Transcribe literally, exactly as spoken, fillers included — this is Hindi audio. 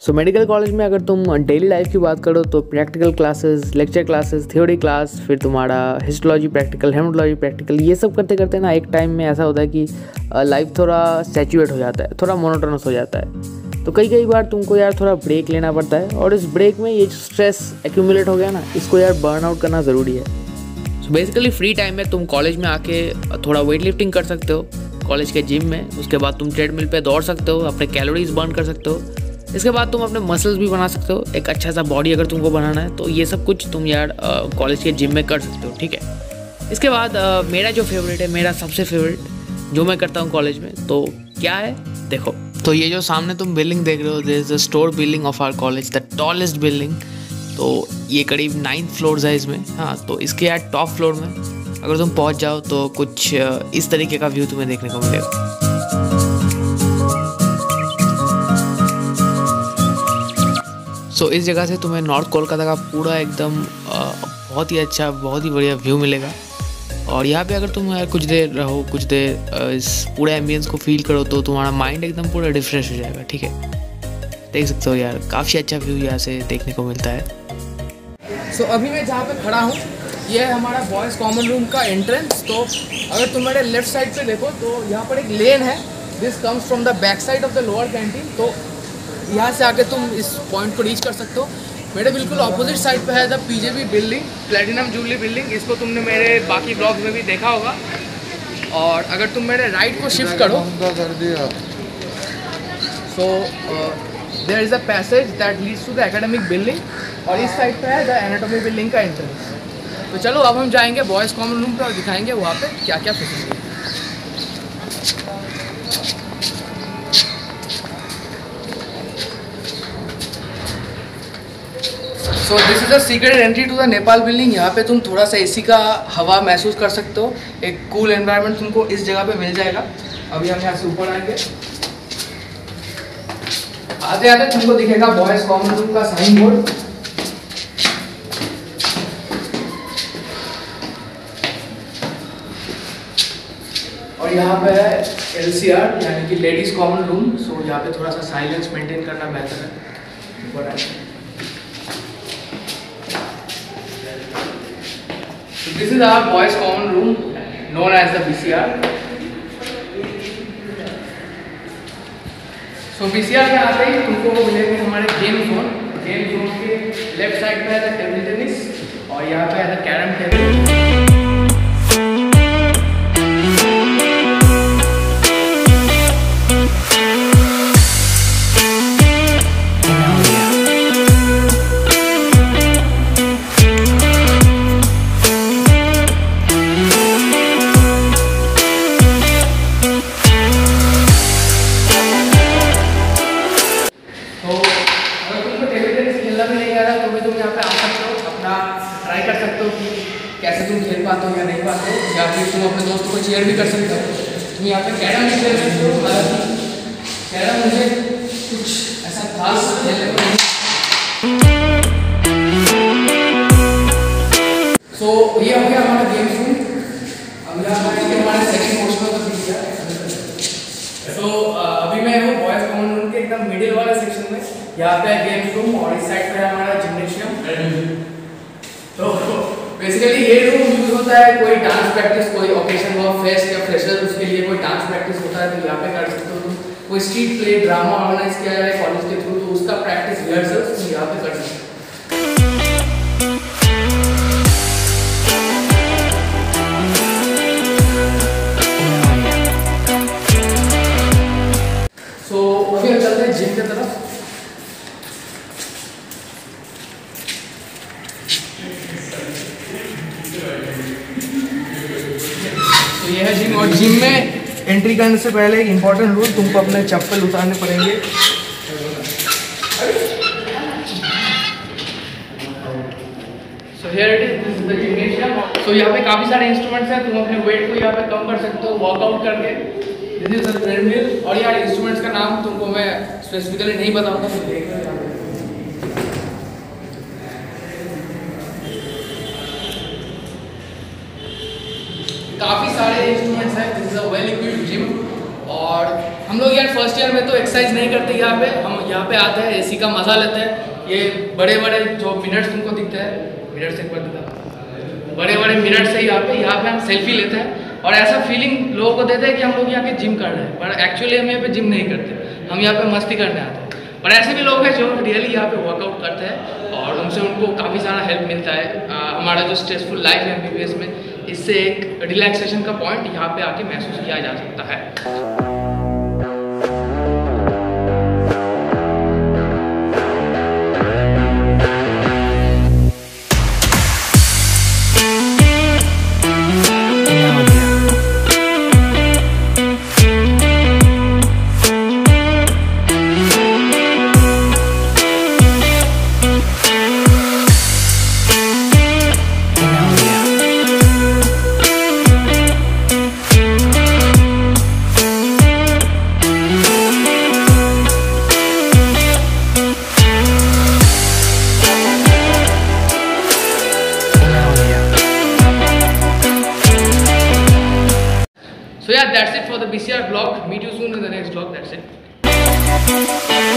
सो मेडिकल कॉलेज में अगर तुम डेली लाइफ की बात करो तो practical classes, lecture classes, theory class, फिर तुम्हारा हिस्टोलॉजी प्रैक्टिकल, हेमेटोलॉजी प्रैक्टिकल, ये सब करते करते ना एक टाइम में ऐसा होता है कि लाइफ थोड़ा सैचुरेट हो जाता है, थोड़ा मोनोटोनस हो जाता है। तो कई कई बार तुमको यार थोड़ा ब्रेक लेना पड़ता है, और इस ब्रेक में ये जो स्ट्रेस एक्यूमुलेट हो गया ना, इसको यार बर्न आउट करना ज़रूरी है। सो बेसिकली फ्री टाइम में तुम कॉलेज में आके थोड़ा वेट लिफ्टिंग कर सकते हो कॉलेज के जिम में। उसके बाद तुम ट्रेडमिल पे दौड़ सकते हो, अपने कैलोरीज बर्न कर सकते हो। इसके बाद तुम अपने मसल्स भी बना सकते हो, एक अच्छा सा बॉडी अगर तुमको बनाना है तो ये सब कुछ तुम यार कॉलेज के जिम में कर सकते हो, ठीक है। इसके बाद आ, मेरा जो फेवरेट है, मेरा सबसे फेवरेट जो मैं करता हूँ कॉलेज में, तो क्या है देखो। तो ये जो सामने तुम बिल्डिंग देख रहे हो, this is the store building of our college, the tallest building. तो ये करीब नाइन्थ फ्लोर है इसमें। हाँ, तो इसके यार टॉप फ्लोर में अगर तुम पहुँच जाओ तो कुछ इस तरीके का व्यू तुम्हें देखने को मिलेगा। सो so, इस जगह से तुम्हें नॉर्थ कोलकाता का पूरा एकदम बहुत ही अच्छा, बहुत ही बढ़िया व्यू मिलेगा। और यहाँ पे अगर तुम यार कुछ देर रहो, कुछ देर इस पूरे एम्बियंस को फील करो तो तुम्हारा माइंड एकदम पूरा रिफ्रेश हो जाएगा, ठीक है। देख सकते हो यार, काफ़ी अच्छा व्यू यहाँ से देखने को मिलता है। सो so, अभी मैं जहाँ पे खड़ा हूँ ये है हमारा बॉयज़ कॉमन रूम का एंट्रेंस। तो अगर तुम मेरे लेफ्ट साइड पे देखो तो यहाँ पर एक लेन है, this comes from the back side of the lower canteen. तो यहाँ से आके तुम इस पॉइंट को रीच कर सकते हो। मेरे बिल्कुल ऑपोजिट साइड पे है the PJB building, platinum jubilee building. इसको तुमने मेरे बाकी ब्लॉग्स में भी देखा होगा। और अगर तुम मेरे राइट को शिफ्ट करो so there is a passage that leads to the academic building, और इस साइड पे है द एनाटॉमी बिल्डिंग का एंट्रेंस। तो चलो अब हम जाएंगे बॉयज़ कॉमन रूम पे और दिखाएंगे वहाँ पे क्या क्या फैसिलिटी है। So this is a secret entry to the Nepal building. यहाँ पे तुम थोड़ा सा एसी का हवा महसूस कर सकते हो, एक कूल एनवायरनमेंट तुमको इस जगह पे मिल जाएगा। अभी हम यहाँ से ऊपर आएंगे, आते आते तुमको दिखेगा बॉयज़ कॉमन रूम का साइन बोर्ड। और यहाँ पे है एल सी आर यानी कि लेडीज़ कॉमन रूम। सो यहाँ पे थोड़ा सा साइलेंस मेंटेन करना बेहतर है। ऊपर आए, so this is our boys common room known as the B C R. So B C R में आते ही तुमको वो मिलेंगे हमारे गेम जोन। गेम जोन के लेफ्ट साइड पे है द टेबल टेनिस और यहाँ पे है द कैरम टेबल। कैसे तुम खेल पाते हो या नहीं पाते हो, या फिर तुम अपने दोस्तों को चीयर भी कर सकते हो। तुम यहाँ पे कैरम भी खेल सकते हो। हालांकि कैरम मुझे कुछ ऐसा खास खेलने को नहीं। सो ये हो गया हमारा गेम रूम। अब यहाँ पर हमारे सेकंड पोर्शन का पीस है। तो अभी मैं हूँ बॉयज़ कॉमन रूम के एकदम मिडिल वाला सेक्शन में। यहाँ पे गेम रूम और इस साइड पे हमारा जिम्नेशियम। तो बेसिकली ये रूम यूज होता है कोई डांस प्रैक्टिस, कोई ओकेजन हुआ, फेस्ट या फ्रेशर, उसके लिए कोई डांस प्रैक्टिस होता है तो यहाँ पे कर सकते हो तुम। कोई स्ट्रीट प्ले, ड्रामा ऑर्गेनाइज किया जाए कॉलेज के थ्रू तो उसका प्रैक्टिस रिहर्सल तुम यहाँ पे कर सकते हो। सो अभी हम चलते हैं जिम की तरफ। तो ये है जिम, और जिम में एंट्री करने से पहले एक इम्पॉर्टेंट रूल, तुमको अपने चप्पल उतारने पड़ेंगे। So here it is, this is the gymnasium. So यहाँ पे काफ़ी सारे इंस्ट्रूमेंट्स हैं, तुम अपने वेट को यहाँ पे कम कर सकते हो वर्कआउट करके। This is the treadmill. और यार इंस्ट्रूमेंट्स का नाम तुमको मैं स्पेसिफिकली नहीं बताऊंगा, तो देख लो। काफ़ी सारे इंस्ट्रूमेंट्स हैं, this is a well equipped gym. और हम लोग यार फर्स्ट ईयर में तो एक्सरसाइज नहीं करते यहाँ पे, हम यहाँ पे आते हैं एसी का मज़ा लेते हैं। ये बड़े बड़े जो मिनट्स तुमको दिखते हैं, मिनट्स एक बार दिखा, बड़े बड़े मिनट्स है यहाँ पे, यहाँ पे हम सेल्फी लेते हैं और ऐसा फीलिंग लोगों को देते हैं कि हम लोग यहाँ पे जिम कर रहे हैं, पर एक्चुअली हम यहाँ पे जिम नहीं करते, हम यहाँ पे मस्ती करने आते हैं। पर ऐसे भी लोग हैं जो रियली यहाँ पे वर्कआउट करते हैं और उनसे उनको काफ़ी सारा हेल्प मिलता है। आ, हमारा जो स्ट्रेसफुल लाइफ है एमबीबीएस में, इससे एक रिलैक्सेशन का पॉइंट यहाँ पे आके महसूस किया जा सकता है। So yeah, that's it for the B C R vlog. Meet you soon in the next vlog. That's it.